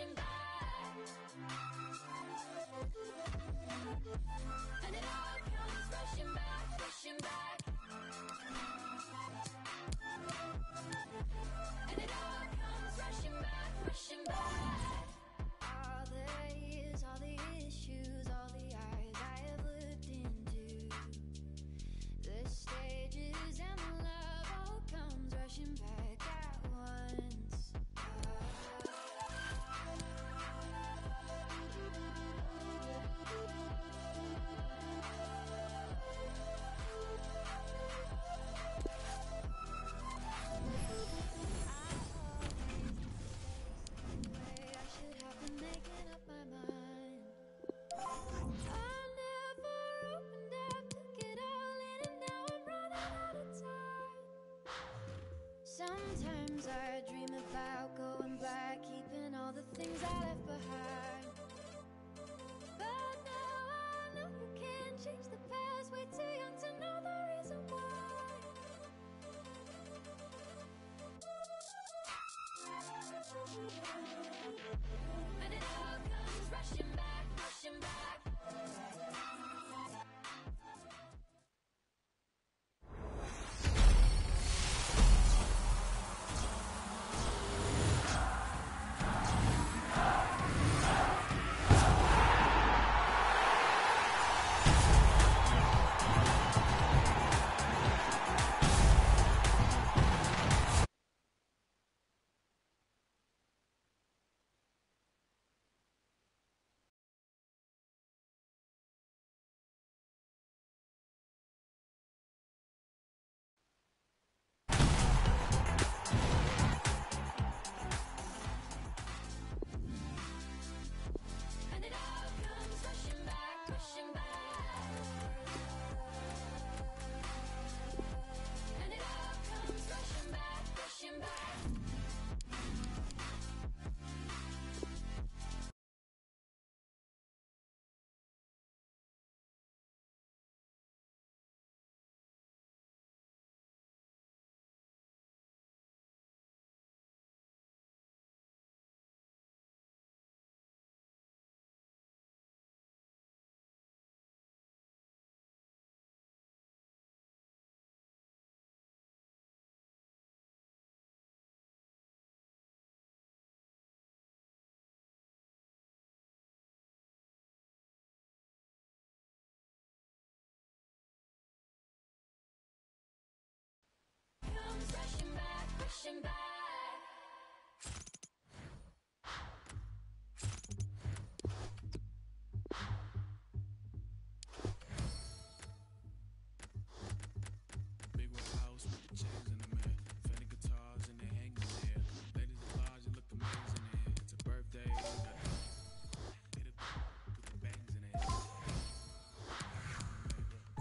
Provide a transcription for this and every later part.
rushing back, and it all comes rushing back, rushing back, and it all comes rushing back, rushing back. All the years, all the issues, all the eyes I have looked into, the stages and the love all comes rushing back at once. I should have been making up my mind. I never opened up, took it all in, and now I'm running out of time. Sometimes I dream about going back, keeping all the things I left behind. But now I know you can't change the past, way too young to know the reason why. And it all comes rushing back, rushing back. And it all comes rushing back, rushing back. And it all comes rushing back, rushing back. Comes rushing back, rushing back. Big white house with the chains in the mirror. Fender guitars and they hanging there. Ladies at large, you look amazing in here. It's a birthday, you got hit it with the bangs in it.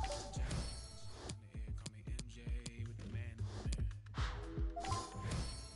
Jack in the air, call me MJ with the man in the mirror.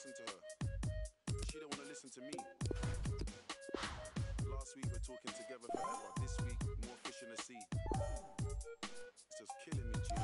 talking to her. She don't wanna listen to me. Last week we're talking together forever. This week, more fish in the sea. It's just killing me, G.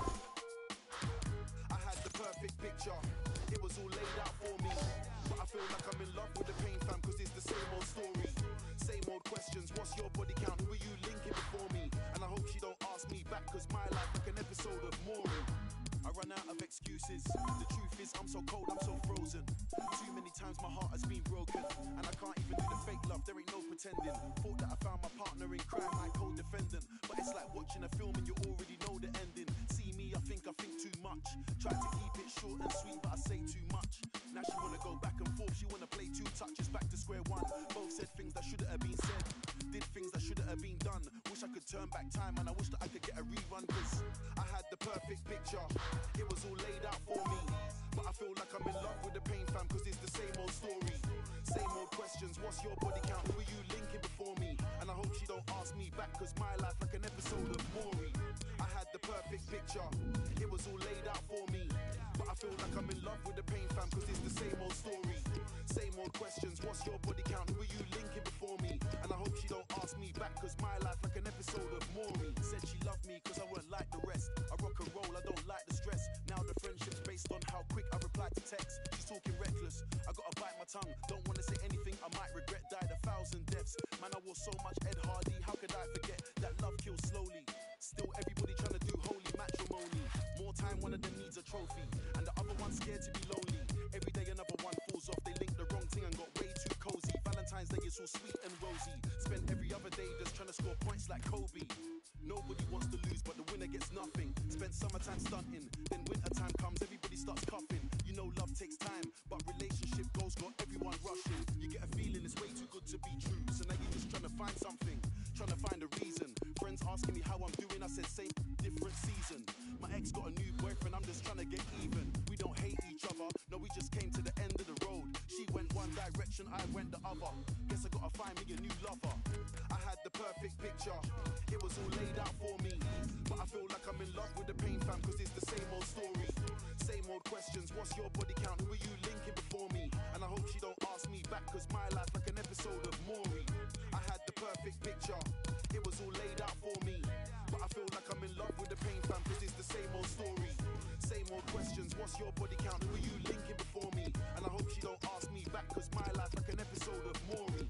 I had the perfect picture. It was all laid out for me. But I feel like I'm in love with the pain, fam, cause it's the same old story. Same old questions. What's your body count? Who are you linking before me? And I hope she don't ask me back, cause my life like an episode of Maury. I run out of excuses. The truth is I'm so cold, I'm so frozen. Too many times my heart has been broken, and I can't even do the fake love, there ain't no pretending. Thought that I found my partner in crime, my co-defendant. But it's like watching a film and you already know the ending. See me, I think too much. Tried to keep it short and sweet, but I say too much. Now she wanna go back and forth, she wanna play two touches, back to square one. Both said things that shouldn't have been said, did things that shouldn't have been done. Wish I could turn back time, and I wish that I could get a rerun, cause I had the perfect picture. It was all laid out for me. But I feel like I'm in love with the pain, fam, cause it's the same old story. Same old questions. What's your body count? Who are you linking before me? And I hope she don't ask me back, cause my life like an episode of Maury. I had the perfect picture. It was all laid out for me. But I feel like I'm in love with the pain, fam, cause it's the same old story. Same old questions. What's your body count? Who are you linking before me? And I hope she don't ask me back, cause my life like an episode of Maury. Said she loved me cause I weren't like the rest. I rock and roll, I don't like the stress. Now the friendship's based on how quick I reply to text. She's talking reckless, I gotta bite my tongue. Don't wanna say anything I might regret. Died 1,000 deaths. Man, I wore so much Ed Hardy. How could I forget that love kills slowly? Still everybody trying to do holy matrimony. More time, one of them needs a trophy, and the other one's scared to be lonely. Every day another one falls off. They linked the wrong thing and got way too cozy. Valentine's Day is all sweet and rosy. Spent every other day just trying to score points like Kobe. Nobody wants to lose, but the winner gets nothing. Spent summertime stunting, then wintertime comes, everybody starts cuffing. You know love takes time, but relationship goals got everyone rushing. You get a feeling it's way too good to be true, so now you're just trying to find something, trying to find a reason. Friends asking me how I'm doing, I said same, different season. My ex got a new boyfriend, I'm just trying to get even. We don't hate each other, no, we just came to the end of the road. She went one direction, I went the other. Guess I gotta find me a new lover. I had the perfect picture, it was all laid out for me. But I feel like I'm in love with the pain, fam, cause it's the same old story. Same old questions. What's your body count? Who are you linking before me? And I hope she don't ask me back, cause my life like an episode of Maury. I had the perfect picture, it was all laid out for me. But I feel like I'm in love with the pain, fam, cause it's the same old story. Same old questions. What's your body count? Who are you linking before me? And I hope she don't ask me back, cause my life like an episode of Maury.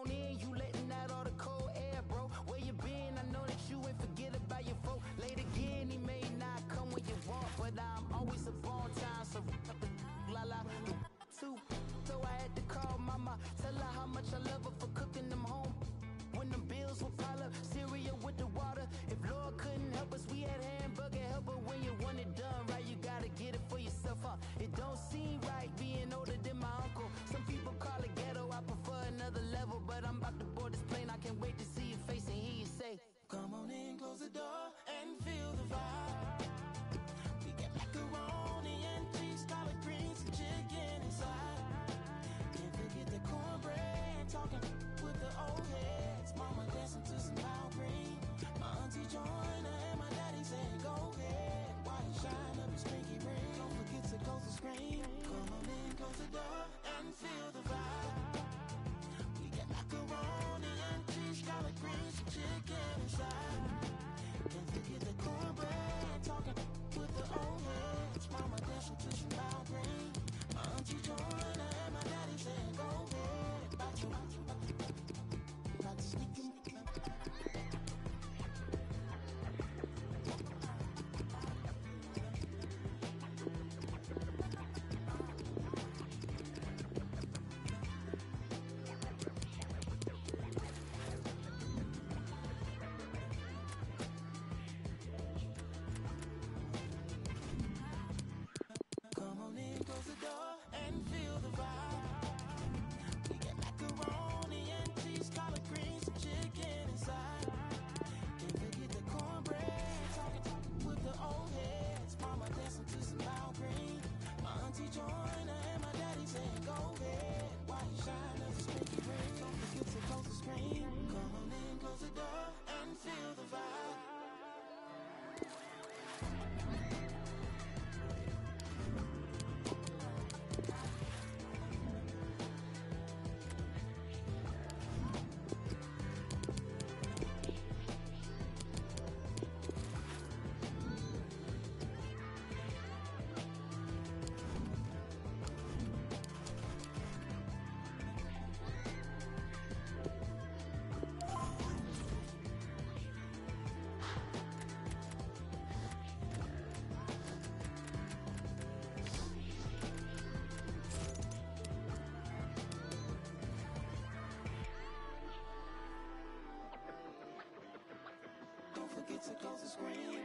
on in, you letting out all the cold air, bro. Where you been? I know that you ain't forget about your folk. Late again, he may not come when you want, but I'm always up on time, so la la. Too, so I had to call mama, tell her how much I love her for cooking them home. When them bills would pile up, cereal with the water. If Lord couldn't help us, we had hamburger helper. When you want it done right, you gotta get it for yourself, huh? It don't seem right being older than my uncle. Some people call it ghetto, I prefer another level. But I'm about to board this plane, I can't wait to see your face and hear you say, come on in, close the door and feel the vibe. We got macaroni and cheese, collard greens and chicken inside. Can't forget the cornbread, talking with the old heads. Mama dancing to some loud green. My auntie joined her and my daddy said, go ahead. Why you shine up his pinky ring? Don't forget to close the screen. Come on in, close the door and feel the vibe. We got macaroni and cheese, collard greens and chicken inside. Can't forget the cornbread, talking with the old heads. Mama dancing to some loud green. My auntie joined her and my daddy said, go ahead. About to sneak in. Come on in, close the door and feel the vibe. We got macaroni and cheese, collard greens, and chicken inside. Can't forget the cornbread, talking with the old heads. Mama dancing to some loud green. My auntie joined her and my daddy said, go ahead. Why you shine up his pinky ring? Don't forget to close the screen. Come on in, close the door and feel the vibe. Don't forget to close the screen.